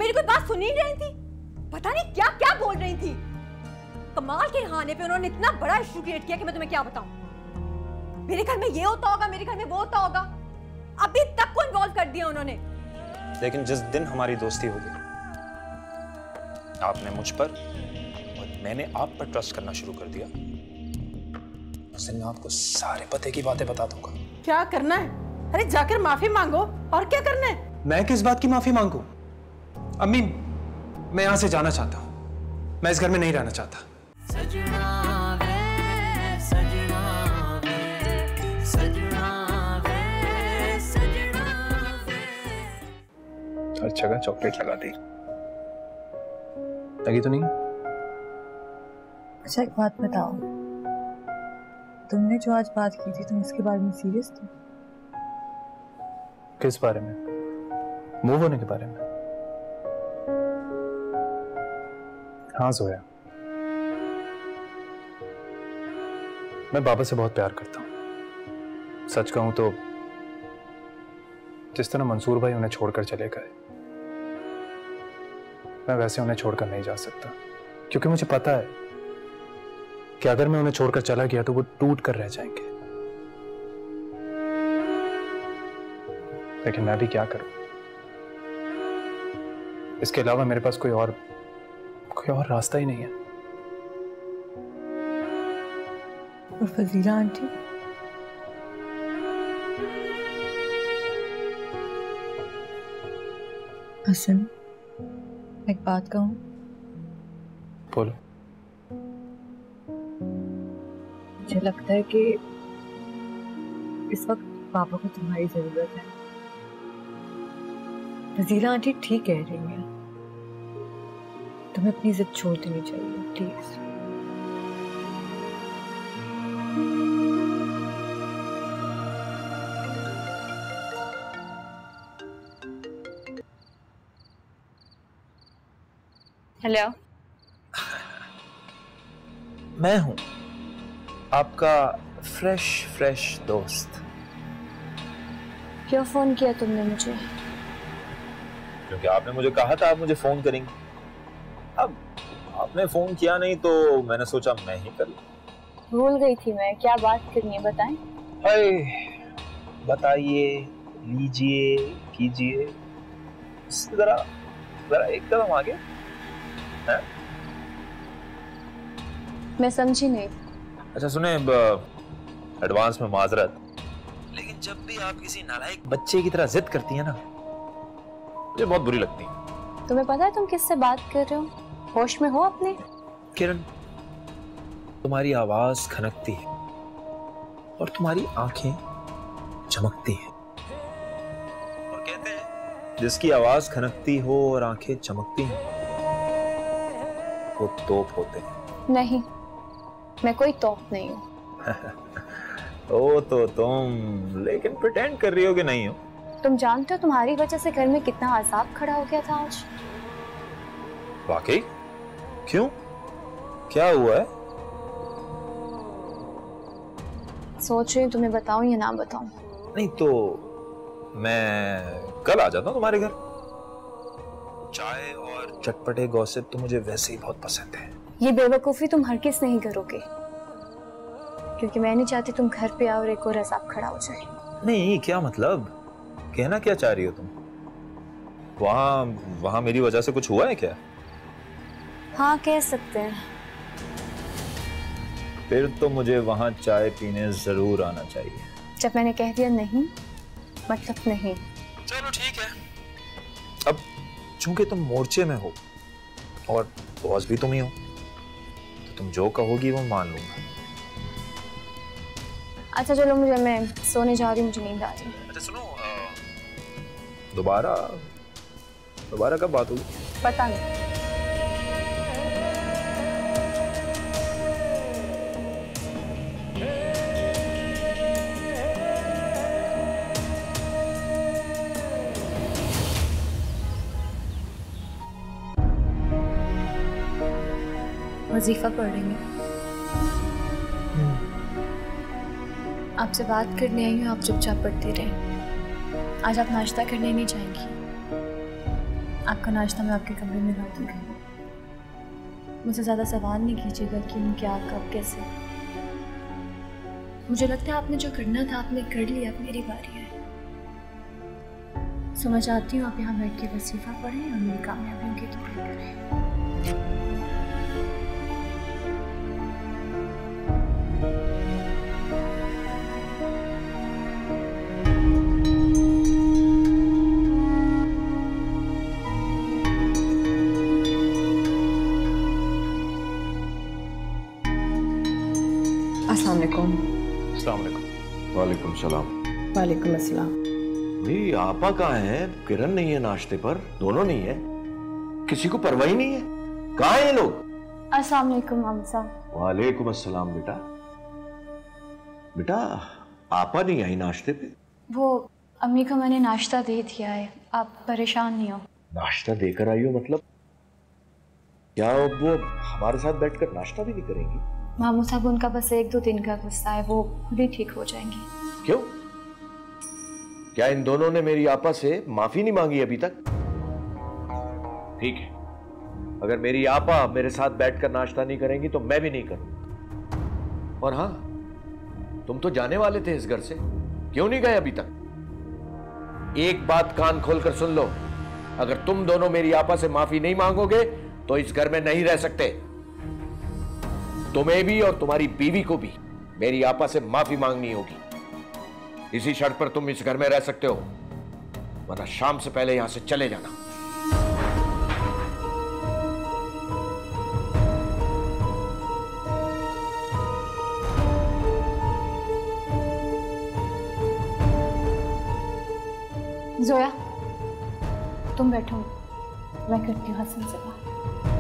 मेरी कोई बात सुन ही नहीं रही थी, पता नहीं क्या क्या बोल रही थी। कमाल के नहाने पे उन्होंने इतना बड़ा इशू क्रिएट किया कि मैं तुम्हें क्या बताऊं। मेरे घर में ये होता होगा, मेरे घर में वो होता होगा, अभी तक को इन्वॉल्व कर दिया उन्होंने। लेकिन जिस दिन हमारी दोस्ती होगी, आपने मुझ पर और मैंने आप पर ट्रस्ट करना शुरू कर दिया, उस दिन मैं आपको सारे पते की बातें बता दूंगा। क्या करना है? अरे जाकर माफी मांगो, और क्या करना है? मैं किस बात की माफी मांगू? अम्मी, मैं यहां से जाना चाहता हूं, मैं इस घर में नहीं रहना चाहता। हर जगह चॉकलेट लगा दी, लगी तो नहीं? अच्छा एक बात बताओ, तुमने जो आज बात की थी, तुम इसके बारे में सीरियस थे? किस बारे में? मूव होने के बारे में? हाँ जोया, मैं बाबा से बहुत प्यार करता हूं। सच कहूं तो जिस तरह मंसूर भाई उन्हें छोड़कर चले गए, मैं वैसे उन्हें छोड़कर नहीं जा सकता, क्योंकि मुझे पता है कि अगर मैं उन्हें छोड़कर चला गया तो वो टूट कर रह जाएंगे। लेकिन मैं भी क्या करूं? इसके अलावा मेरे पास कोई और रास्ता ही नहीं है। और फजीला आंटी? हसन, एक बात कहूं? बोलो। मुझे लगता है कि इस वक्त पापा को तुम्हारी जरूरत है। फजीला आंटी ठीक कह रही है, तुम्हें अपनी जिद छोड़ देनी चाहिए, प्लीज। हेलो, मैं हूं आपका फ्रेश दोस्त। क्यों फोन किया तुमने मुझे? क्योंकि आपने मुझे कहा था आप मुझे फोन करेंगे। अब आपने फोन किया नहीं तो मैंने सोचा मैं ही कर लूं। भूल गई थी मैं, क्या बात करनी है बताएं? हाय, बताइए, लीजिए, कीजिए। जरा एक कदम आगे। है? मैं समझी नहीं। अच्छा सुने, एडवांस में माजरत, लेकिन जब भी आप किसी नालायक बच्चे की तरह जिद करती है ना, मुझे बहुत बुरी लगती है। तुम्हें पता है तुम किससे बात कर रहे हो? होश में हो अपने? किरण, तुम्हारी आवाज खनकती है और तुम्हारी आंखें चमकती हैं। और कहते हैं जिसकी आवाज खनकती हो और आंखें चमकती हैं वो तोप होते हैं। नहीं, मैं कोई तोप नहीं हूँ। ओ तो तुम लेकिन प्रिटेंड कर रही हो कि नहीं हो। तुम जानते हो तुम्हारी वजह से घर में कितना अजाब खड़ा हो गया था आज। वाकई? क्यों, क्या हुआ है? सोच रही हूँ तुम्हें बताऊं या ना बताऊं। नहीं तो मैं कल आ जाता हूँ तुम्हारे घर। चाय और चटपटे गॉसिप तो मुझे वैसे ही बहुत पसंद है। ये बेवकूफी तुम हरगिज़ नहीं करोगे, क्योंकि मैं नहीं चाहती तुम घर पे आओ और एक और अजाब खड़ा हो जाए। नहीं, क्या मतलब? कहना क्या चाह रही हो तुम? वहां मेरी वजह से कुछ हुआ है क्या? हाँ, कह सकते हैं। फिर तो मुझे वहां चाय पीने जरूर आना चाहिए। जब मैंने कह दिया नहीं, मतलब नहीं। चलो ठीक है। अब चूंकि तुम मोर्चे में हो और बॉस भी तुम ही हो, तो तुम जो कहोगी वो मान लूंगा। अच्छा चलो, मैं सोने जा रही हूँ, मुझे नींद आ रही है। अच्छा सुनो, दोबारा कब बात होगी? पता नहीं। वजीफा पढ़ रही हूँ। आपसे बात करने आई हूँ, आप चुपचाप पढ़ती रहे। आज आप नाश्ता करने नहीं जाएंगी? आपका नाश्ता मैं आपके कमरे में ला दूंगी। मुझसे ज़्यादा सवाल नहीं कीजिएगा क्यों, क्या, कब, कैसे। मुझे लगता है आपने जो करना था आपने कर लिया, अब मेरी बारी है। समझ आती हूँ आप यहाँ बैठ के वजीफा पढ़ें और मेरी कामयाबियों की दुआ करें। अस्सलाम वालेकुम। अस्सलाम वालेकुम। वालेकुम सलाम। वालेकुम अस्सलाम। भाई आपा कहाँ है? किरण नहीं है नाश्ते पर, दोनों नहीं है, किसी को परवाह ही नहीं है। कहाँ है ये लोग? अस्सलाम वालेकुम मामा साहब। वालेकुम अस्सलाम। बेटा बेटा आपा नहीं आई नाश्ते पे? वो अम्मी को मैंने नाश्ता दे दिया है, आप परेशान नहीं हो। नाश्ता देकर आई हो मतलब? क्या वो हमारे साथ बैठकर नाश्ता भी नहीं करेंगी? मामू साहब उनका बस 1-2 दिन का गुस्सा है, वो खुद ही ठीक हो जाएंगी। क्यों? क्या इन दोनों ने मेरी आपा से माफी नहीं मांगी अभी तक? ठीक है, अगर मेरी आपा मेरे साथ बैठकर नाश्ता नहीं करेंगी तो मैं भी नहीं करूंगा। और हाँ, तुम तो जाने वाले थे इस घर से, क्यों नहीं गए अभी तक? एक बात कान खोलकर सुन लो, अगर तुम दोनों मेरी आपा से माफी नहीं मांगोगे तो इस घर में नहीं रह सकते। तुम्हें भी और तुम्हारी बीवी को भी मेरी आपा से माफी मांगनी होगी। इसी शर्त पर तुम इस घर में रह सकते हो, वरना शाम से पहले यहां से चले जाना। जोया तुम बैठो, मैं करती हूँ हसन से बात।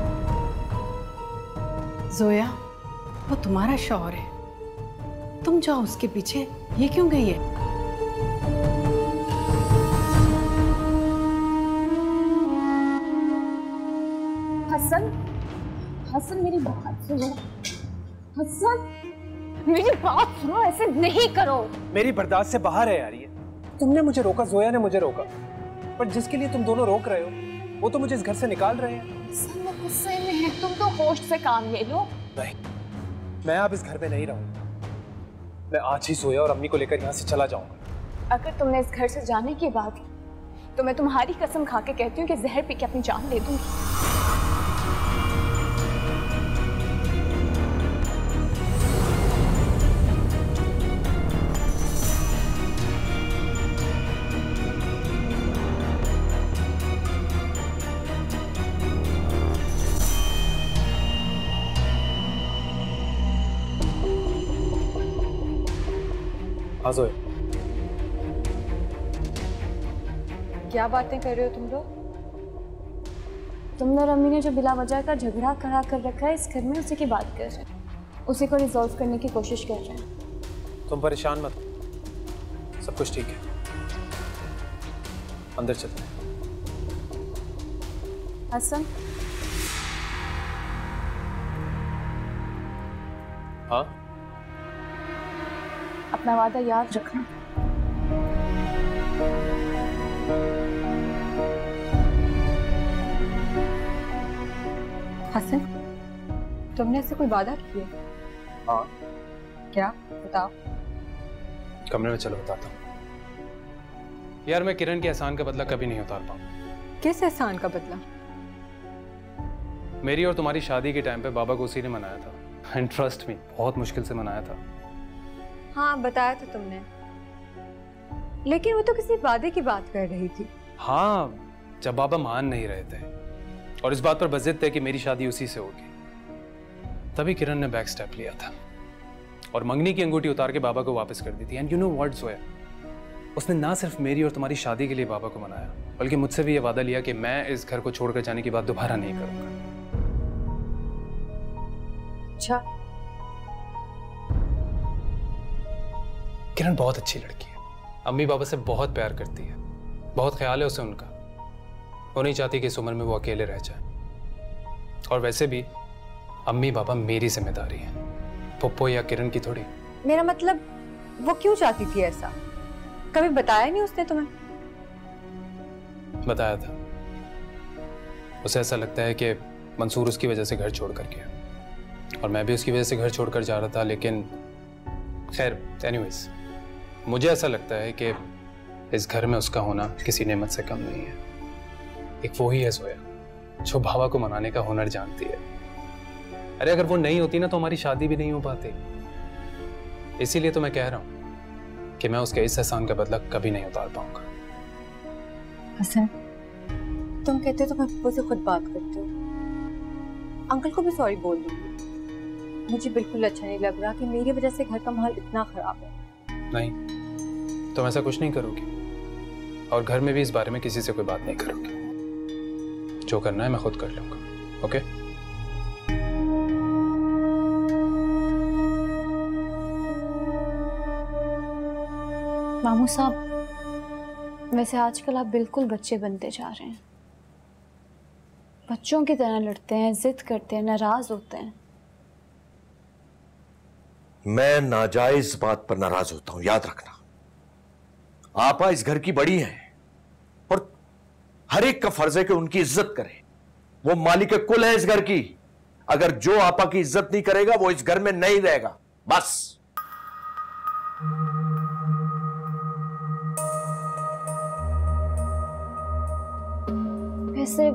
जोया, वो तुम्हारा शौहर है, तुम जाओ उसके पीछे, ये क्यों गई है? हसन, हसन मेरी बात सुनो। हसन मेरी बात सुनो, ऐसे नहीं करो। मेरी बर्दाश्त से बाहर है यार ये। तुमने मुझे रोका, जोया ने मुझे रोका, पर जिसके लिए तुम दोनों रोक रहे हो वो तो मुझे इस घर से निकाल रहे हैं। हसन वो गुस्से में है, तुम तो होश से काम ले लो। नहीं, मैं अब इस घर में नहीं रहूंगा। मैं आज ही जोया और अम्मी को लेकर यहाँ से चला जाऊंगा। अगर तुमने इस घर से जाने की बात की तो मैं तुम्हारी कसम खा के कहती हूँ कि जहर पी के अपनी जान ले दूंगी। हाँ जोया। क्या बातें कर रहे हो तुम लोग? तुमने और अम्मी ने जो बिला वजह का झगड़ा खड़ा कर रखा है इस घर में, उसी की बात कर रहे हैं, उसी को रिजॉल्व करने की कोशिश कर रहे हैं। तुम परेशान मत, सब कुछ ठीक है। अंदर चलते हैं। हसन, हाँ, अपना वादा याद रखना। हसन, तुमने ऐसे कोई वादा किया? हाँ। क्या? बताओ। कमरे में चलो बताता हूँ। यार मैं किरण के एहसान का बदला कभी नहीं उतार पाऊँ। किस एहसान का बदला? मेरी और तुम्हारी शादी के टाइम पे बाबा को उसी ने मनाया था, एंड ट्रस्ट मी बहुत मुश्किल से मनाया था। हाँ बताया था तुमने, लेकिन वो तो किसी वादे की बात कर रही थी। हाँ, जब बाबा मान नहीं रहे थे और इस बात पर बज़िद थे कि मेरी शादी उसी से होगी, तभी किरण ने बैक स्टेप लिया था और मंगनी की अंगूठी उतार के बाबा को वापस कर दी थी। And you know what Zoya, उसने ना सिर्फ मेरी और तुम्हारी शादी के लिए बाबा को मनाया, बल्कि मुझसे भी ये वादा लिया कि मैं इस घर को छोड़कर जाने की बात दोबारा नहीं करूंगा। अच्छा, किरण बहुत अच्छी लड़की है, अम्मी बाबा से बहुत प्यार करती है, बहुत ख्याल है उसे उनका। वो नहीं चाहती कि इस उम्र में वो अकेले रह जाए। और वैसे भी अम्मी बाबा मेरी जिम्मेदारी है, पप्पो या किरण की थोड़ी। मेरा मतलब वो क्यों चाहती थी ऐसा? कभी बताया नहीं उसने तुम्हें? बताया था, उसे ऐसा लगता है कि मंसूर उसकी वजह से घर छोड़ कर गया और मैं भी उसकी वजह से घर छोड़कर जा रहा था, लेकिन खैर एनीवेज, मुझे ऐसा लगता है कि इस घर में उसका होना किसी नेमत से कम नहीं है। एक वो ही है जोया जो बाबा को मनाने का हुनर जानती है। अरे अगर वो नहीं होती ना तो हमारी शादी भी नहीं हो पाती। इसीलिए तो मैं कह रहा हूं कि मैं उसके इस एहसान का बदला कभी नहीं उतार पाऊंगा। हसन, तुम कहते हो तो मैं पप्पू से खुद बात करती हूँ, अंकल को भी सॉरी बोल दूंगी। मुझे बिल्कुल अच्छा नहीं लग रहा कि मेरी वजह से घर का माहौल इतना खराब है। नहीं, तुम ऐसा कुछ नहीं करोगी और घर में भी इस बारे में किसी से कोई बात नहीं करोगी। जो करना है मैं खुद कर लूंगा। ओके? मामू साहब, वैसे आजकल आप बिल्कुल बच्चे बनते जा रहे हैं। बच्चों की तरह लड़ते हैं, जिद करते हैं, नाराज होते हैं। मैं नाजायज बात पर नाराज होता हूं, याद रखना। आपा इस घर की बड़ी हैं और हर एक का फर्ज है कि उनकी इज्जत करे। वो मालिक कुल है इस घर की। अगर जो आपा की इज्जत नहीं करेगा वो इस घर में नहीं रहेगा, बस। वैसे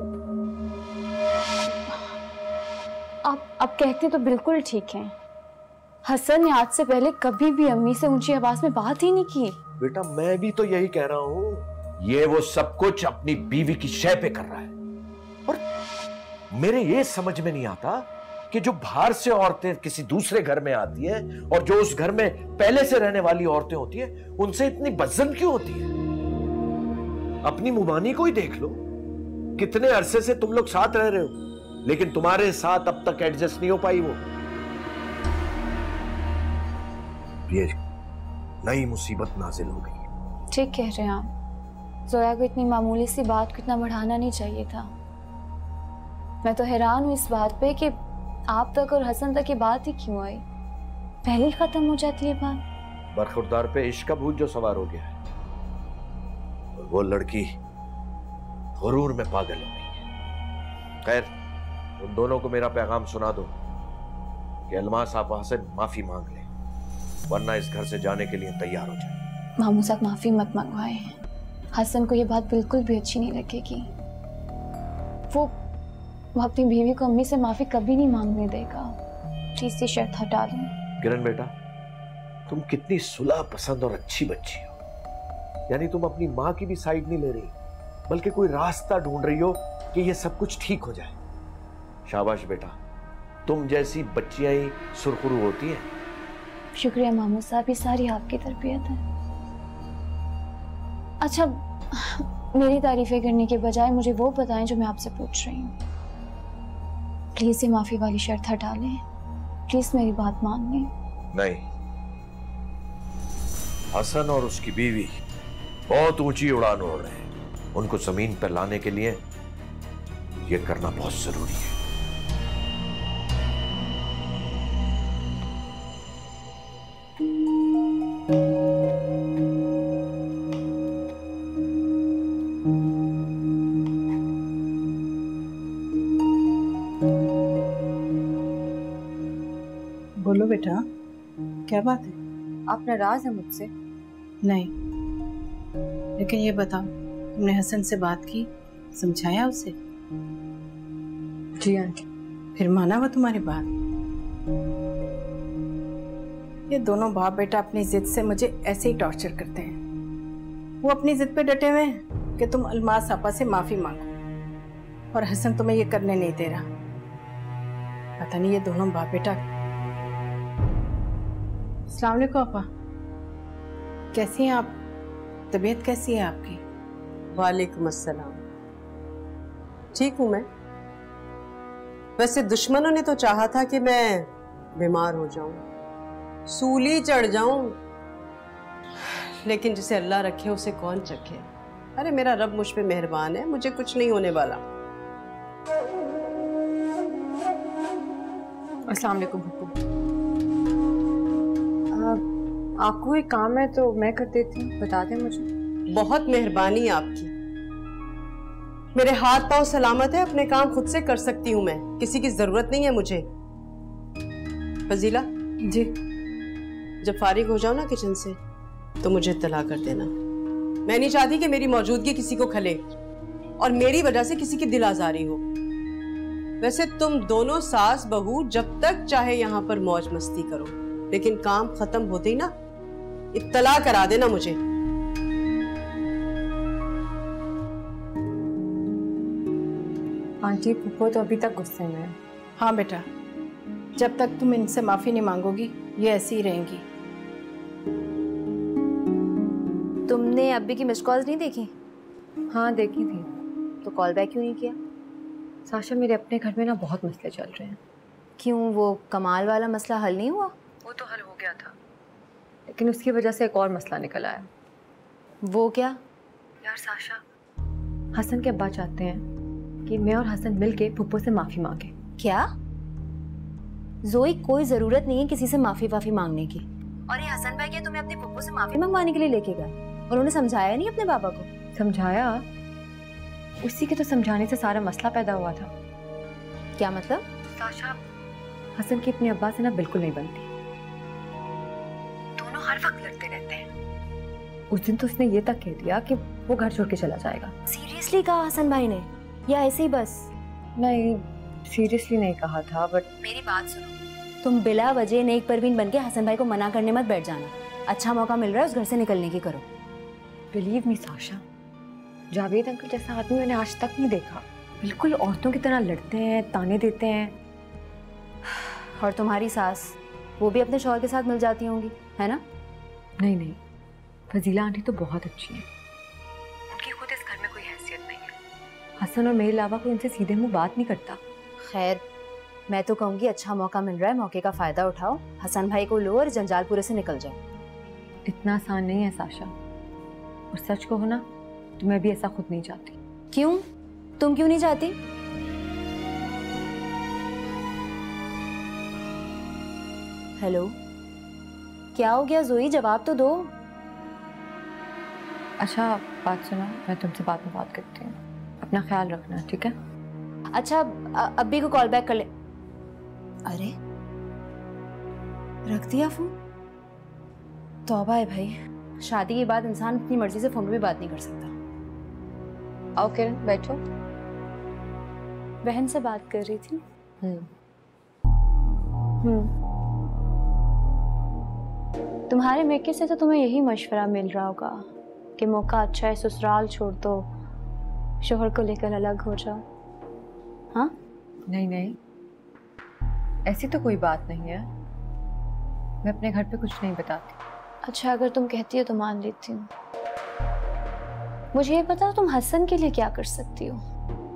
आप कहते तो बिल्कुल ठीक हैं। हसन ने आज से पहले कभी भी अम्मी से ऊंची आवाज में बात ही नहीं की। बेटा मैं भी तो यही कह रहा हूं, ये वो सब कुछ अपनी बीवी की शय पे कर रहा है। और मेरे ये समझ में नहीं आता कि जो बाहर से औरतें किसी दूसरे घर में आती है और जो उस घर में पहले से रहने वाली औरतें होती है, उनसे इतनी बज्जन क्यों होती है। अपनी मुबानी को ही देख लो, कितने अरसे से तुम लोग साथ रह रहे हो, लेकिन तुम्हारे साथ अब तक एडजस्ट नहीं हो पाई वो। ये नई मुसीबत नाजिल हो गई। ठीक कह रहे हैं आप। जोया को इतनी मामूली सी बात को इतना बढ़ाना नहीं चाहिए था। मैं तो हैरान हूँ इस बात पे कि आप तक और हसन तक ये बात ही क्यों आई। पहले ही खत्म हो जाती है बात। बरखुरदार पे इश्क का भूत जो सवार हो गया है और वो लड़की गुरूर में पागल हो गई है। खैर, उन दोनों को मेरा पैगाम सुना दो कि अलमास आपा से माफी मांग ले, वरना इस घर से जाने के लिए तैयार हो जाए। मामू साहब माफी मत मंगवाए। हसन को ये बात बिल्कुल भी अच्छी नहीं लगेगी। वो अपनी बीवी को अम्मी से माफी कभी नहीं मांगने देगा। प्लीज ये शर्त हटा लें। किरण बेटा, तुम कितनी सुलह पसंद और अच्छी बच्ची हो। यानी तुम अपनी माँ की भी साइड नहीं ले रही, बल्कि कोई रास्ता ढूंढ रही हो कि ये सब कुछ ठीक हो जाए। शाबाश बेटा, तुम जैसी बच्चियां ही सुरखुरू होती हैं। शुक्रिया मामू साहब, ये सारी आपकी तरबियत है। अच्छा, मेरी तारीफें करने के बजाय मुझे वो बताएं जो मैं आपसे पूछ रही हूँ। प्लीज ये माफी वाली शर्त हटा लें। प्लीज मेरी बात मान लें। नहीं, हसन और उसकी बीवी बहुत ऊंची उड़ान उड़ रहे हैं। उनको जमीन पर लाने के लिए यह करना बहुत जरूरी है। बोलो बेटा, क्या बात है? आप नाराज हैं मुझसे? नहीं, लेकिन ये बताओ, तुमने हसन से बात की, समझाया उसे? जी आंटी। फिर माना वो तुम्हारी बात? ये दोनों बाप बेटा अपनी जिद से मुझे ऐसे ही टॉर्चर करते हैं। वो अपनी जिद पे डटे हुए हैं कि तुम अलमास आपा से माफी मांगो, और हसन तुम्हें ये करने नहीं दे रहा। पता नहीं ये दोनों बाप बेटा। अस्सलाम वालेकुम आपा, कैसी हैं आप? तबीयत कैसी है आपकी? वालेकुम अस्सलाम। ठीक हूं मैं। वैसे दुश्मनों ने तो चाहा था कि मैं बीमार हो जाऊं, सूली चढ़ जाऊं, लेकिन जिसे अल्लाह रखे उसे कौन चखे। अरे मेरा रब मुझ पे मेहरबान है, मुझे कुछ नहीं होने वाला। अस्सलाम वालेकुम हुक्म। आपको कोई काम है तो मैं कर देती हूँ, बता दें मुझे। बहुत मेहरबानी आपकी, मेरे हाथ पांव सलामत है, अपने काम खुद से कर सकती हूँ मैं, किसी की जरूरत नहीं है मुझे। फजीला जी। जब फारिग हो जाओ ना किचन से तो मुझे इत्तला कर देना। मैं नहीं चाहती कि मेरी मौजूदगी किसी को खले और मेरी वजह से किसी की दिल आजारी हो। वैसे तुम दोनों सास बहू जब तक चाहे यहाँ पर मौज मस्ती करो, लेकिन काम खत्म होते ही ना इत्तला करा देना मुझे। आंटी पुप्पो तो अभी तक गुस्से में है। हाँ बेटा, जब तक तुम इनसे माफी नहीं मांगोगी ये ऐसी ही रहेंगी। तुमने अब्बी की मिस्ड कॉल्स नहीं देखी? हाँ देखी थी। तो कॉल बैक क्यों नहीं किया? साशा मेरे अपने घर में ना बहुत मसले चल रहे हैं। क्यों, वो कमाल वाला मसला हल नहीं हुआ? वो तो हल हो गया था, लेकिन उसकी वजह से एक और मसला निकल आया। वो क्या? यार साशा, हसन के अब्बा चाहते हैं कि मैं और हसन मिलके पुप्पो से माफी मांगे। क्या? जोई, कोई जरूरत नहीं है किसी से माफी वाफी मांगने की। और ये हसन भाई क्या तुम्हें अपनी पुप्पो से माफी मंगवाने के लिए लेके गए? और उन्होंने समझाया नहीं अपने पापा को? समझाया, उसी के तो समझाने से सारा मसला पैदा हुआ था। क्या मतलब? साशा, हसन की अपने अब्बा से ना बिल्कुल नहीं बनती, दोनों हर वक्त लड़ते रहते हैं। उस दिन तो उसने ये तक कह दिया कि वो घर छोड़ के चला जाएगा। सीरियसली कहा हसन भाई ने या ऐसे ही बस? नहीं, सीरियसली नहीं कहा था, बट मेरी बात सुनो, तुम बिला वजह नेक परवीन बनके हसन भाई को मना करने मत बैठ जाना। अच्छा मौका मिल रहा है उस घर से निकलने की, करो। Believe me Sasha, Javed uncle जैसा आदमी मैंने आज तक नहीं देखा। बिल्कुल औरतों की तरह लड़ते हैं, ताने देते हैं। और तुम्हारी सास, वो भी अपने शौहर के साथ मिल जाती होंगी, है ना? नहीं नहीं, फजीला आंटी तो बहुत अच्छी है, उनकी खुद इस घर में कोई हैसियत नहीं है। हसन और मेरे अलावा कोई उनसे सीधे मुंह बात नहीं करता। खैर, मैं तो कहूँगी अच्छा मौका मिल रहा है, मौके का फायदा उठाओ, हसन भाई को लो और जंजालपुरे से निकल जाओ। इतना आसान नहीं है साशा, और सच को हो ना तो मैं भी ऐसा खुद नहीं चाहती। क्यों? तुम क्यों नहीं चाहती? हेलो, क्या हो गया जोई, जवाब तो दो। अच्छा बात सुनो, मैं तुमसे बाद में बात करती हूँ, अपना ख्याल रखना, ठीक है? अच्छा, अब्बी को कॉल बैक कर ले। अरे रख दिया फोन। तौबा है भाई, शादी के बाद इंसान अपनी मर्जी से फोन पे भी बात नहीं कर सकता। आओ किरण, बैठो। बहन से बात कर रही थी। तुम्हारे मेके से तो तुम्हें यही मशवरा मिल रहा होगा कि मौका अच्छा है, ससुराल छोड़ दो, शोहर को लेकर अलग हो जाओ। हाँ? नहीं नहीं, ऐसी तो कोई बात नहीं है, मैं अपने घर पे कुछ नहीं बताती। अच्छा, अगर तुम कहती हो तो मान लेती हूँ। मुझे ये बताओ, तुम हसन के लिए क्या कर सकती हो?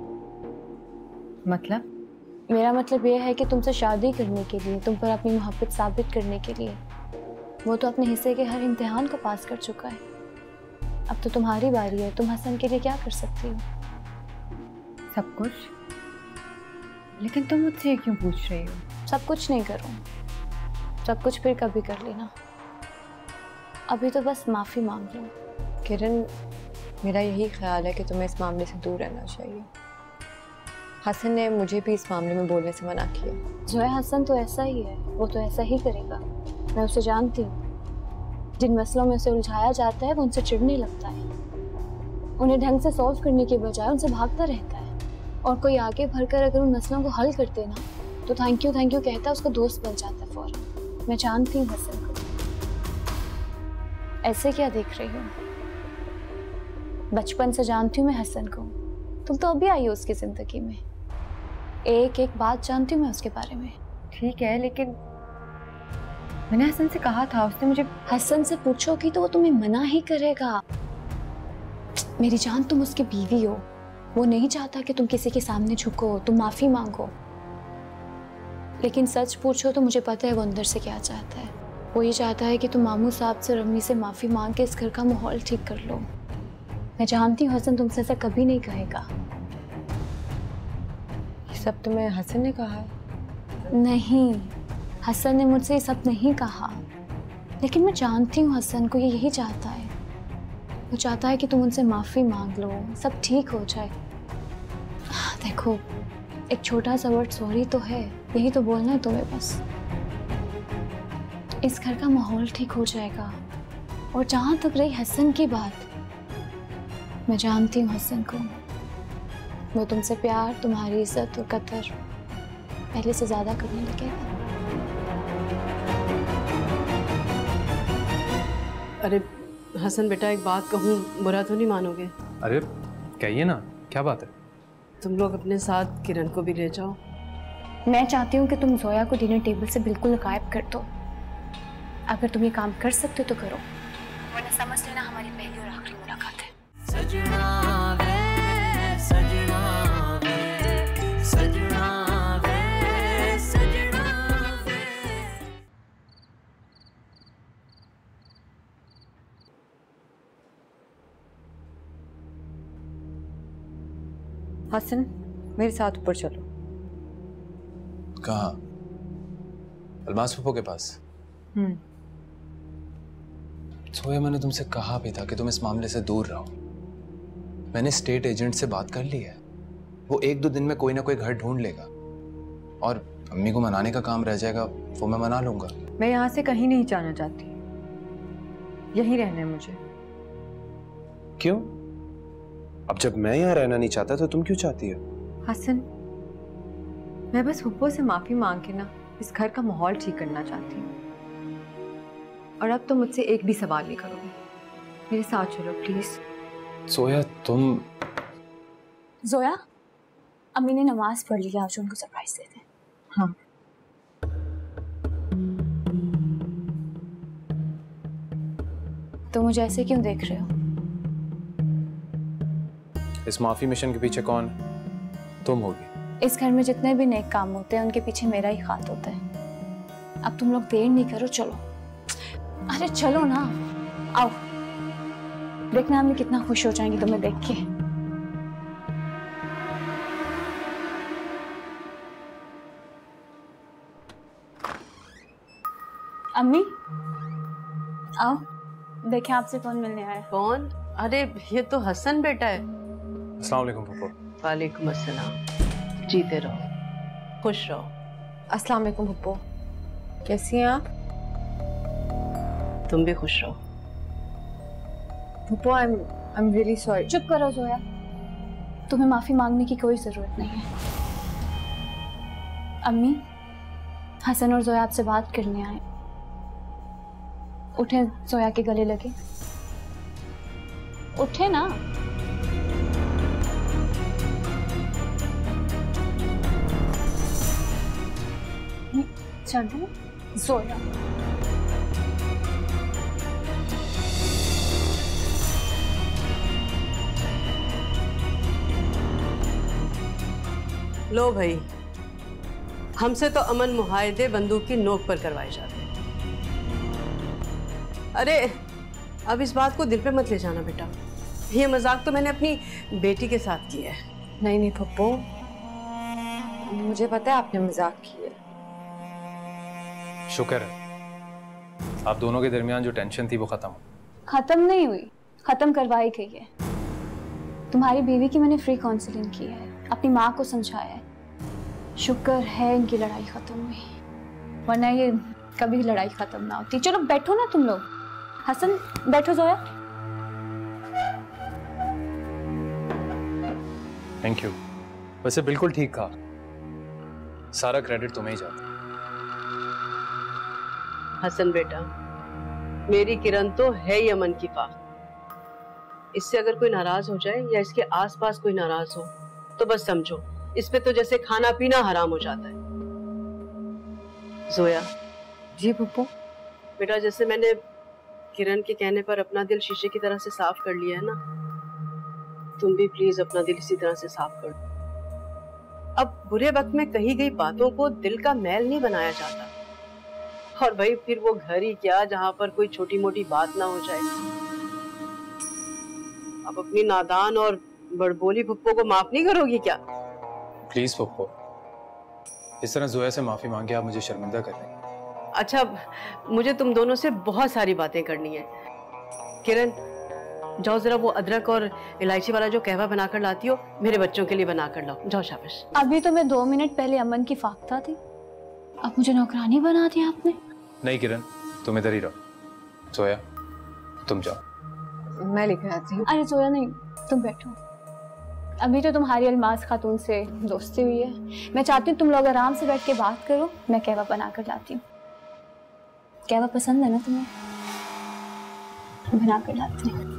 मतलब? मेरा मतलब ये है कि तुमसे शादी करने के लिए, तुम पर अपनी मोहब्बत साबित करने के लिए, वो तो अपने हिस्से के हर इम्तिहान को पास कर चुका है। अब तो तुम्हारी बारी है, तुम हसन के लिए क्या कर सकती हो? सब कुछ। लेकिन तुम मुझसे क्यों पूछ रही हो? सब कुछ नहीं करूँ, सब कुछ फिर कभी कर लेना, अभी तो बस माफी मांग लो। किरण, मेरा यही ख्याल है कि तुम्हें इस मामले से दूर रहना चाहिए। हसन ने मुझे भी इस मामले में बोलने से मना किया। जो है हसन तो ऐसा ही है, वो तो ऐसा ही करेगा, मैं उसे जानती हूँ। जिन मसलों में उसे उलझाया जाता है वो उनसे चिढ़ने लगता है, उन्हें ढंग से सॉल्व करने के बजाय उनसे भागता रहता है, और कोई आगे बढ़कर अगर उन मसलों को हल कर देना तो थैंक यू कहता है, उसका दोस्त बन जाता है फौरन। मैं जानती हूँ हसन को। ऐसे क्या देख रही हो? बचपन से जानती हूँ मैं हसन को, तुम तो अभी आई हो उसकी जिंदगी में, एक एक बात जानती हूँ मैं उसके बारे में। ठीक है, लेकिन मैंने हसन से कहा था, उसने मुझे। हसन से पूछोगी तो वो तुम्हें मना ही करेगा। मेरी जान, तुम उसकी बीवी हो, वो नहीं चाहता कि तुम किसी के सामने झुको, तुम माफी मांगो। लेकिन सच पूछो तो मुझे पता है वो अंदर से क्या चाहता है। वो ये चाहता है कि तुम मामू साहब से और अम्मी से माफी मांग के इस घर का माहौल ठीक कर लो। मैं जानती हूँ हसन तुमसे ऐसा कभी नहीं कहेगा। ये सब तुम्हें हसन ने कहा है? नहीं, हसन ने मुझसे ये सब नहीं कहा, लेकिन मैं जानती हूँ हसन को ये यही चाहता है। वो चाहता है कि तुम उनसे माफी मांग लो, सब ठीक हो जाए। देखो, एक छोटा सा वर्ड सॉरी तो है, यही तो बोलना है तुम्हें बस। इस घर का माहौल ठीक हो जाएगा। और जहां तक रही हसन की बात, मैं जानती हूँ हसन को, वो तुमसे प्यार, तुम्हारी इज्जत और कदर पहले से ज्यादा करने लगेगा। अरे हसन बेटा, एक बात कहूँ, बुरा तो नहीं मानोगे? अरे कहिए ना, क्या बात है? तुम लोग अपने साथ किरण को भी ले जाओ। मैं चाहती हूँ कि तुम जोया को डिनर टेबल से बिल्कुल गायब कर दो। अगर तुम ये काम कर सकते हो तो करो, वरना समझ लेना हमारी पहली और आखिरी मुलाकात है। सजना वे, सजना वे, सजना वे, सजना वे। हसन, मेरे साथ ऊपर चलो। कहाँ? अलमास फूफो के पास? सोया, मैंने तुमसे कहा भी था कि तुम इस मामले से दूर रहो। मैंने स्टेट एजेंट से बात कर ली है, वो 1-2 दिन में कोई ना कोई घर ढूंढ लेगा, और अम्मी को मनाने का काम रह जाएगा, वो मैं मना लूंगा। मैं यहाँ से कहीं नहीं जाना चाहती, यहीं रहना है मुझे। क्यों? अब जब मैं यहाँ रहना नहीं चाहता तो तुम क्यों चाहती हो? हसन, मैं बस फुप्पो से माफी मांग के ना इस घर का माहौल ठीक करना चाहती हूँ। और अब तो मुझसे एक भी सवाल नहीं करोगे। मेरे साथ चलो प्लीज। सोया, तुम... जोया, अम्मी ने नमाज पढ़ ली, आज उनको सरप्राइज देते हैं। हाँ। तो मुझे ऐसे क्यों देख रहे हो? इस माफी मिशन के पीछे कौन है? तुम होगी। इस घर में जितने भी नेक काम होते हैं उनके पीछे मेरा ही हाथ होता है। अब तुम लोग देर नहीं करो, चलो। अरे चलो ना, आओ। देखना अम्मी कितना खुश हो जाएंगी तुम्हें देख के। अम्मी आओ, देखें आपसे कौन मिलने आया। कौन? अरे ये तो हसन बेटा है। अस्सलाम वालेकुम फूफो। वालेकुम अस्सलाम। जीते रहो, खुश रहो। अस्सलाम वालेकुम फुप्पो, कैसी हैं आप? तुम भी खुश रहो। फुप्पो, आई एम रियली सॉरी। चुप करो जोया, तुम्हें माफी मांगने की कोई जरूरत नहीं है। अम्मी, हसन और जोया आपसे बात करने आए। उठे, जोया के गले लगे। उठे ना। चल जोया। लो भाई, हमसे तो अमन मुहायदे बंदूक की नोक पर करवाए जाते हैं। अरे अब इस बात को दिल पे मत ले जाना बेटा, ये मजाक तो मैंने अपनी बेटी के साथ किया है। नहीं नहीं फुप्पो, मुझे पता है आपने मजाक किया। शुक्र है आप दोनों के दरमियान जो टेंशन थी वो खत्म। खत्म नहीं हुई, खत्म करवाई गई है। तुम्हारी बीवी की मैंने फ्री काउंसलिंग की है, अपनी माँ को समझाया है। शुक्र है इनकी लड़ाई खत्म हुई, वरना ये कभी लड़ाई खत्म ना होती। चलो बैठो ना तुम लोग। हसन बैठो। Zoya, thank you. वैसे बिल्कुल ठीक कहा, सारा क्रेडिट तुम्हें ही जाता है। हसन बेटा, मेरी किरण तो है ही अमन की पाक। इससे अगर कोई नाराज हो जाए या इसके आसपास कोई नाराज हो तो बस समझो इस पे तो जैसे खाना पीना हराम हो जाता है। जोया। जी पप्पू। बेटा, जैसे मैंने किरण के कहने पर अपना दिल शीशे की तरह से साफ कर लिया है ना, तुम भी प्लीज अपना दिल इसी तरह से साफ कर दो। अब बुरे वक्त में कही गई बातों को दिल का मैल नहीं बनाया जाता। और भाई फिर वो घर ही क्या जहां पर कोई छोटी मोटी बात ना हो जाए। अब अपनी नादान और बड़बोली फुप्पो को माफ नहीं करोगी क्या? प्लीज पप्पो, इस तरह जोया से माफी मांगे आप मुझे शर्मिंदा कर रहे हैं। अच्छा, मुझे तुम दोनों से बहुत सारी बातें करनी है। किरण, जाओ जरा वो अदरक और इलायची वाला जो कहवा बनाकर लाती हो मेरे बच्चों के लिए बनाकर लाओ। जाओ शाबाश। अभी तो मैं 2 मिनट पहले अमन की फाख्ता थी, अब मुझे नौकरानी बना दिया आपने। नहीं किरण, तुम इधर ही रहो। सोया तुम जाओ। मैं लेकर आती हूँ। अरे सोया नहीं, तुम बैठो। अभी तो तुम्हारी अलमास खातून से दोस्ती हुई है, मैं चाहती हूँ तुम लोग आराम से बैठ के बात करो, मैं कहवा बना कर लाती हूँ। कहवा पसंद है ना तुम्हें? बना कर लाती हूँ।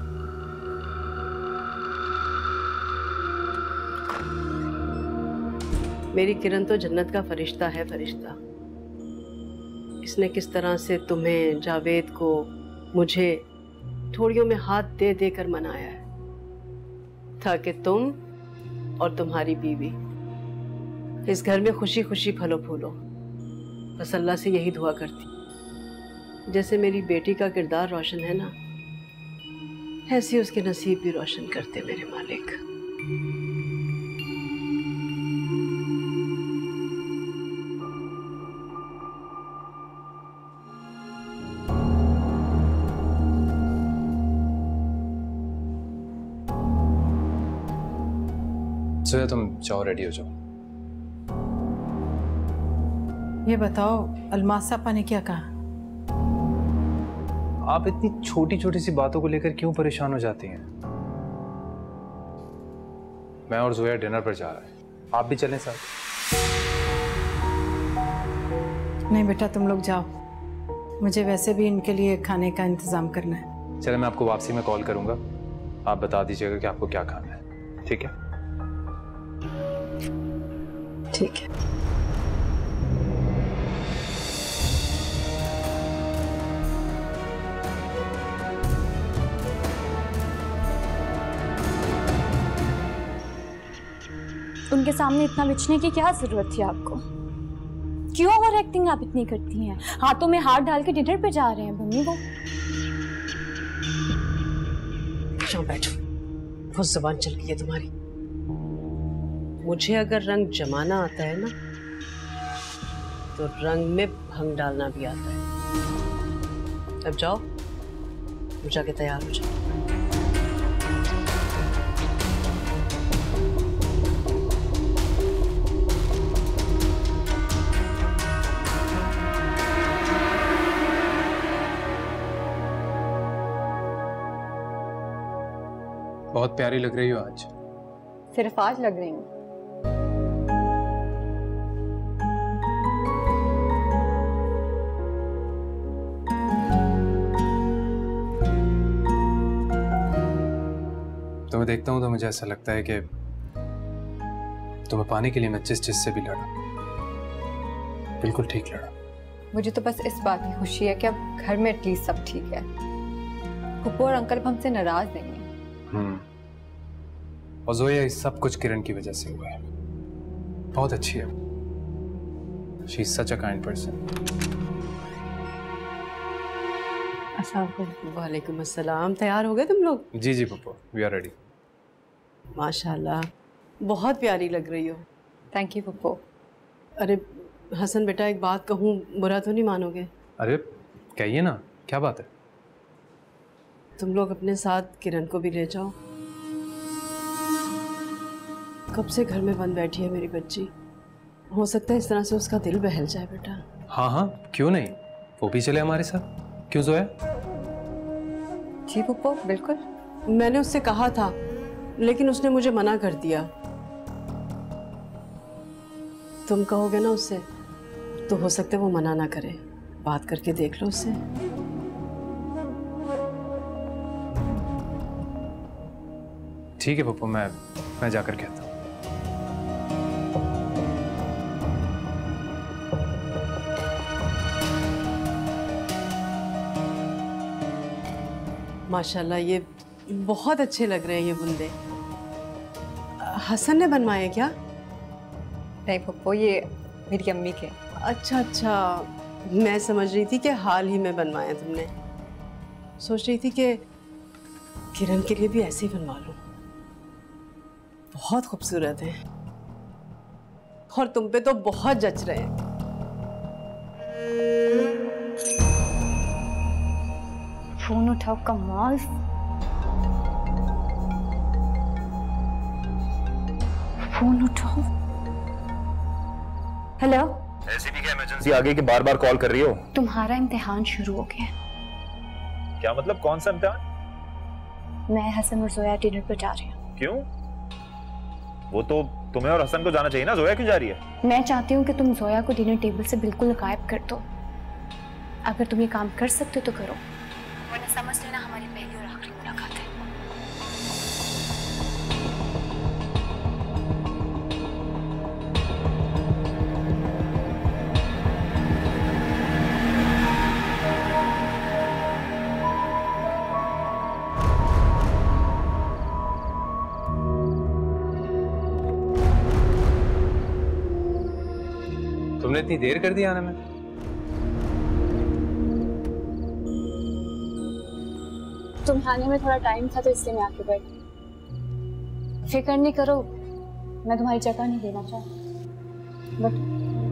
मेरी किरण तो जन्नत का फरिश्ता है, फरिश्ता। इसने किस तरह से तुम्हें, जावेद को, मुझे थोड़ियों में हाथ दे दे कर मनाया है ताकि तुम और तुम्हारी बीवी इस घर में खुशी खुशी फलो फूलो। बस अल्लाह से यही दुआ करती, जैसे मेरी बेटी का किरदार रोशन है ना, ऐसे उसके नसीब भी रोशन करते मेरे मालिक। सोया तुम जाओ, रेडी हो जाओ। ये बताओ अलमास आपा ने क्या कहा? आप इतनी छोटी छोटी सी बातों को लेकर क्यों परेशान हो जाती हैं? मैं और जोया डिनर पर जा रहे हैं, आप भी चलें साथ। नहीं बेटा, तुम लोग जाओ, मुझे वैसे भी इनके लिए खाने का इंतजाम करना है। चले, मैं आपको वापसी में कॉल करूंगा, आप बता दीजिएगा कि आपको क्या खाना है, ठीक है? ठीक है। उनके सामने इतना बिछने की क्या जरूरत थी आपको? क्यों ओवर एक्टिंग आप इतनी करती हैं? हाथों में हाथ डाल के डिनर पे जा रहे हैं मम्मी वो। क्यों बैठो, बहुत जुबान चल गई है तुम्हारी। मुझे अगर रंग जमाना आता है ना, तो रंग में भंग डालना भी आता है। अब जाओ, जाके तैयार हो जाओ। बहुत प्यारी लग रही हो आज। सिर्फ आज लग रही हूँ? तुम्हें देखता हूं तो मुझे ऐसा लगता है कि तुम्हें पाने के लिए मैं जिस से भी लड़ा, बिल्कुल ठीक लड़ा। मुझे तो बस इस बात की खुशी है कि अब घर में एटलीस्ट सब ठीक है। पप्पू और अंकल हमसे नाराज नहीं है। और जोया, इस सब कुछ किरण की वजह से हुआ है। बहुत अच्छी है, she is such a kind person. वालेकुम अस्सलाम। तैयार हो गए तुम लोग? जी जी पप्पू, वी आर रेडी। माशाल्लाह, बहुत प्यारी लग रही हो। Thank you Pappu. अरे हसन बेटा, एक बात कहूँ, बुरा तो नहीं मानोगे? अरे कहिए ना, क्या बात है? तुम लोग अपने साथ किरण को भी ले जाओ। कब से घर में बंद बैठी है मेरी बच्ची, हो सकता है इस तरह से उसका दिल बहल जाए बेटा। हाँ हाँ, क्यों नहीं, वो भी चले हमारे साथ। क्यों जोया? जी पप्पू, बिल्कुल। मैंने उससे कहा था, लेकिन उसने मुझे मना कर दिया। तुम कहोगे ना उससे, तो हो सकता है वो मना ना करे। बात करके देख लो उससे। ठीक है पप्पू, मैं जाकर कहता हूँ। माशाल्लाह, ये बहुत अच्छे लग रहे हैं ये बुंदे। हसन ने बनवाए क्या? नहीं पप्पू, ये मेरी अम्मी के। अच्छा अच्छा, मैं समझ रही थी कि हाल ही में बनवाए तुमने। सोच रही थी कि किरण के लिए भी ऐसे ही बनवा लूं। बहुत खूबसूरत है और तुम पे तो बहुत जच रहे हैं। फोन उठाओ, कमाल। फोन उठाओ। हेलो, ऐसी भी क्या इमरजेंसी आ गई कि बार बार कॉल कर रही हो? तुम्हारा इम्तिहान शुरू हो गया। क्या मतलब, कौन सा इम्तिहान? मैं हसन और जोया डिनर पर जा रही हूँ। क्यों? वो तो तुम्हें और हसन को जाना चाहिए ना, जोया क्यों जा रही है? मैं चाहती हूँ कि तुम जोया को डिनर टेबल से बिल्कुल गायब कर दो। अगर तुम ये काम कर सकते हो तो करो, वरना समझ लेना हमारी पहली और आखिरी मुलाकात है। तुमने इतनी देर कर दी आने में? तुम्हें आने में थोड़ा टाइम था तो इसलिए मैं आके बैठी। फिक्र नहीं करो, मैं तुम्हारी जगह नहीं देना चाहती। बट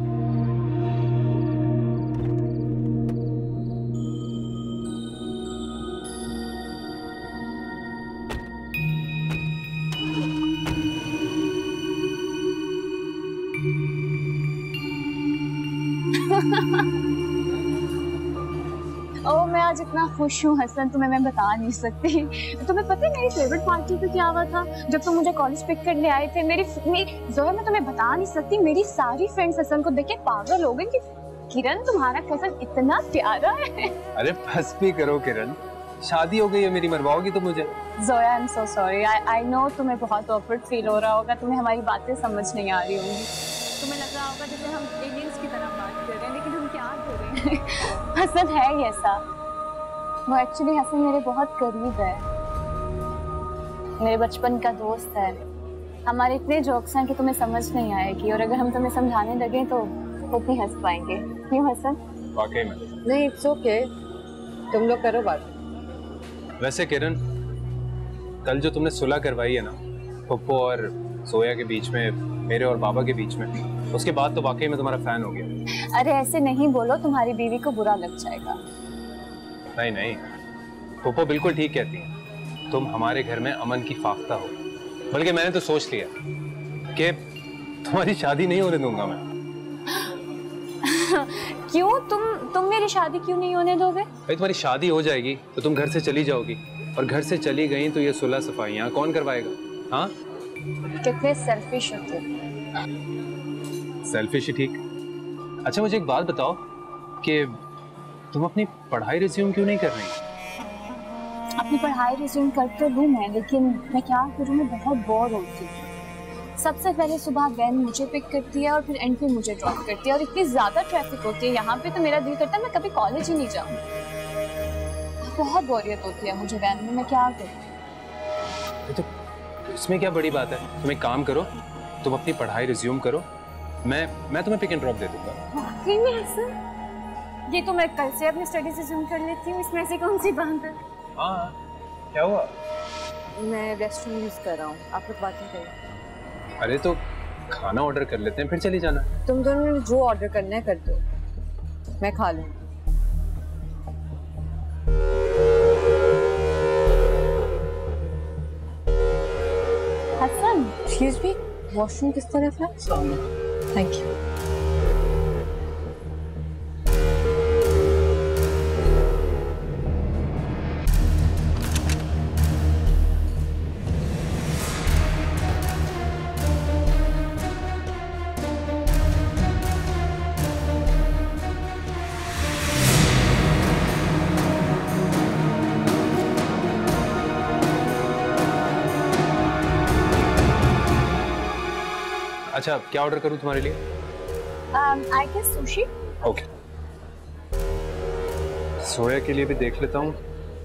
ओ, मैं आज इतना खुश हूँ हसन, तुम्हें मैं बता नहीं सकती। तुम्हें पता है मेरी फेवरेट पार्टी पे क्या हुआ था जब तुम मुझे कॉलेज पिक करने आए थे? मेरी जोया, मैं तुम्हें बता नहीं सकती, मेरी सारी फ्रेंड्स हसन को देख के पागल हो गई कि किरण तुम्हारा कजन इतना प्यारा है। अरे बस भी करो किरण, शादी हो गई है मेरी, मरवाओगी तो मुझे। Zoya, I am so sorry. I know तुम्हें बहुत ऑकवर्ड फील हो रहा होगा, तुम्हें हमारी बातें समझ नहीं आ रही होंगी। तुम्हें लग रहा होगा जैसे हम एलियंस की तरह बात कर रहे हैं, लेकिन हम क्या कर रहे हैं? हसन है ही ऐसा। वो एक्चुअली हसन मेरे बहुत करीब है, मेरे बचपन का दोस्त है। हमारे इतने जोक्स हैं कि तुम्हें समझ नहीं आएगी, और अगर हम तुम्हें समझाने लगे तो खुद नहीं हंस पाएंगे। क्यों हसन? वाकई में नहीं, इट्स ओके, तुम लोग करो बात। वैसे किरण, कल जो तुमने सुलह करवाई है ना पप्पू और सोया के बीच में, मेरे और बाबा के बीच में, उसके बाद तो वाकई में तुम्हारा फैन हो गया। अरे ऐसे नहीं बोलो, तुम्हारी बीवी को बुरा लग जाएगा। नहीं नहीं, पप्पू बिल्कुल ठीक कहती है, तुम हमारे घर में अमन की फाख्ता हो। बल्कि मैंने तो सोच लिया कि तुम्हारी शादी नहीं होने दूंगा मैं। क्यों? तुम मेरी शादी क्यों नहीं होने दोगे? भाई तुम्हारी शादी हो जाएगी तो तुम घर से चली जाओगी, और घर से चली गई तो ये सुलह सफाइयाँ कौन करवाएगा? हाँ, कितने सेल्फिश हो तुम। सेल्फिश ही ठीक। अच्छा मुझे एक बात बताओ कि तुम अपनी पढ़ाई रिज्यूम क्यों नहीं कर रही? अपनी पढ़ाई रिज्यूम करते हूँ मैं, लेकिन मैं क्या करूँ, मैं बहुत बोर होती हूँ। सबसे पहले सुबह वैन मुझे पिक करती है और फिर एंड पे मुझे ड्रॉप करती है, और इतनी ज़्यादा ट्रैफिक होती है यहाँ पे तो मेरा दिल करता है मैं कभी कॉलेज ही नहीं जाऊँ। बहुत बोरियत होती है मुझे वैन में, मैं क्या करूँ? तो इसमें क्या बड़ी बात है? तुम एक काम करो, तुम अपनी पढ़ाई रिज्यूम करो, मैं तुम्हें पिक एंड ड्रॉप दे दूंगा। वाकई में हसन? ये तो मैं कल से अपनी स्टडीज रिज्यूम कर लेती हूँ, इसमें से कौन सी बात है? हाँ, क्या हुआ? मैं रेस्टरूम यूज कर रहा हूँ, आप लोग बात नहीं करें। अरे तो खाना ऑर्डर कर लेते हैं, फिर चली जाना। तुम दोनों ने जो ऑर्डर करना है कर दो, मैं खा लूँ। हसन, एक्सक्यूज मी, वॉशरूम किस तरफ है? Thank you. अच्छा क्या ऑर्डर करूं तुम्हारे लिए? I guess sushi. Okay, soya के लिए भी देख लेता हूं।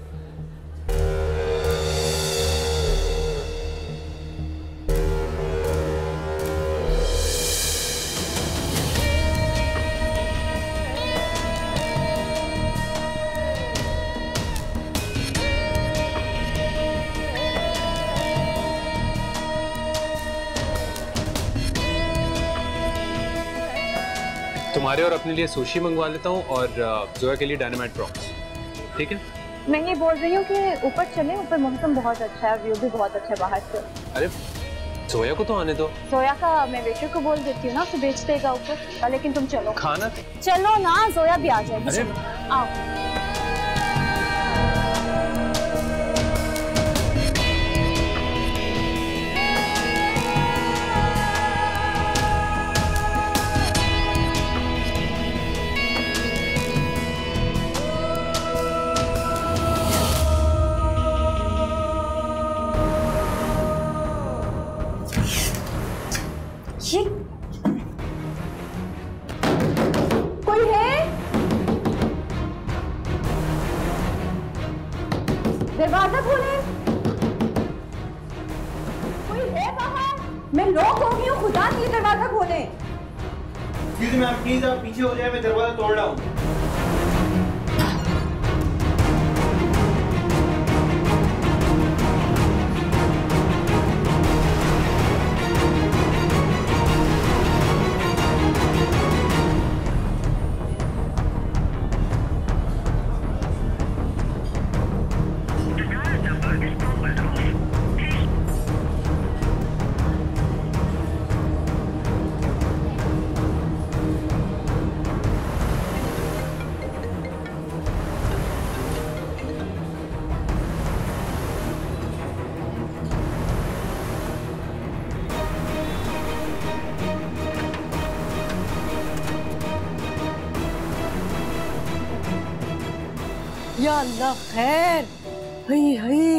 तुम्हारे और अपने लिए सुशी मंगवा लेता हूँ, और जोया के लिए डायनामाइट प्रॉन्स, ठीक है? मैं ये बोल रही हूँ कि ऊपर चलें, ऊपर मौसम बहुत अच्छा है, व्यू भी बहुत अच्छा है बाहर से। अरे जोया को तो आने दो। जोया का मैं वेटर को बोल देती हूँ ना, तो बेच देगा ऊपर। लेकिन तुम चलो, खाना चलो ना, जोया भी आ जाएगी। अरे आओ। कोई है? दरवाजा खोले। कोई है बाहर? मैं लॉक हो गई हूँ, खुदा नहीं दरवाजा खोले। मैम प्लीज आप पीछे हो जाए, मैं दरवाजा तोड़ रहा हूँ। या अल्लाह खैर। हई हई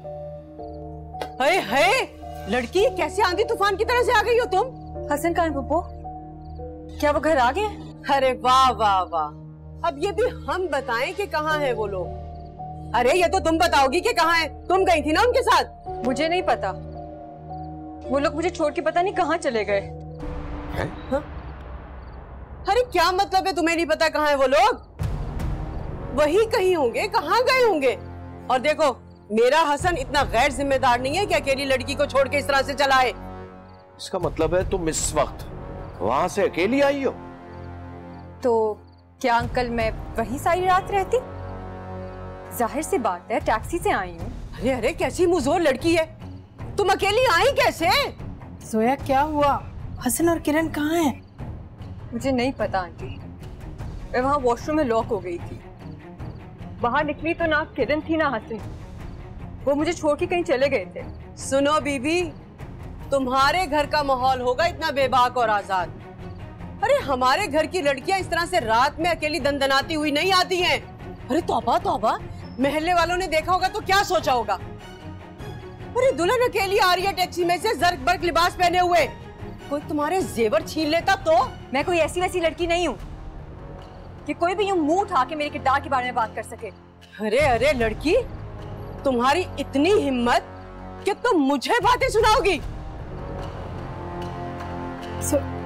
हई हई, लड़की कैसे आंधी तूफान की तरह से आ गई हो तुम? हसन खान पुप्पो, क्या वो घर आ गए? अरे वाह वाह वाह, अब ये भी हम बताएं कि कहाँ है वो लोग? अरे ये तो तुम बताओगी कि कहाँ है, तुम गई थी ना उनके साथ। मुझे नहीं पता, वो लोग मुझे छोड़ के पता नहीं कहाँ चले गए। हाँ? अरे क्या मतलब है तुम्हें नहीं पता कहाँ है वो लोग? वही कहीं होंगे, कहाँ गए होंगे? और देखो, मेरा हसन इतना गैर जिम्मेदार नहीं है कि अकेली लड़की को छोड़ के इस तरह से चलाए। इसका मतलब है तुम इस वक्त वहां से अकेली आई हो? तो क्या अंकल मैं वहीं सारी रात रहती? जाहिर सी बात है, टैक्सी से आई हूँ। अरे अरे, कैसी मुझोर लड़की है, तुम अकेली आई कैसे? जोया क्या हुआ? हसन और किरण कहाँ हैं? मुझे नहीं पता आंटी, मैं वहाँ वॉशरूम में लॉक हो गई थी। बाहर निकली तो ना किरण थी ना हसन, वो मुझे छोड़ के कहीं चले गए थे। सुनो बीबी, तुम्हारे घर का माहौल होगा इतना बेबाक और आजाद। अरे हमारे घर की लड़कियां इस तरह से रात में अकेली दंदनाती हुई नहीं आती हैं। अरे तौबा तौबा, महल्ले वालों ने देखा होगा तो क्या सोचा होगा? अरे दुल्हन अकेली आ रही है टैक्सी में से, जर्क बर्क लिबास पहने हुए, कोई तुम्हारे जेवर छीन लेता तो? मैं कोई ऐसी वैसी लड़की नहीं हूँ कि कोई भी यूं मुंह उठा के मेरे किरदार के बारे में बात कर सके। अरे अरे लड़की, तुम्हारी इतनी हिम्मत कि तुम मुझे बातें सुनाओगी?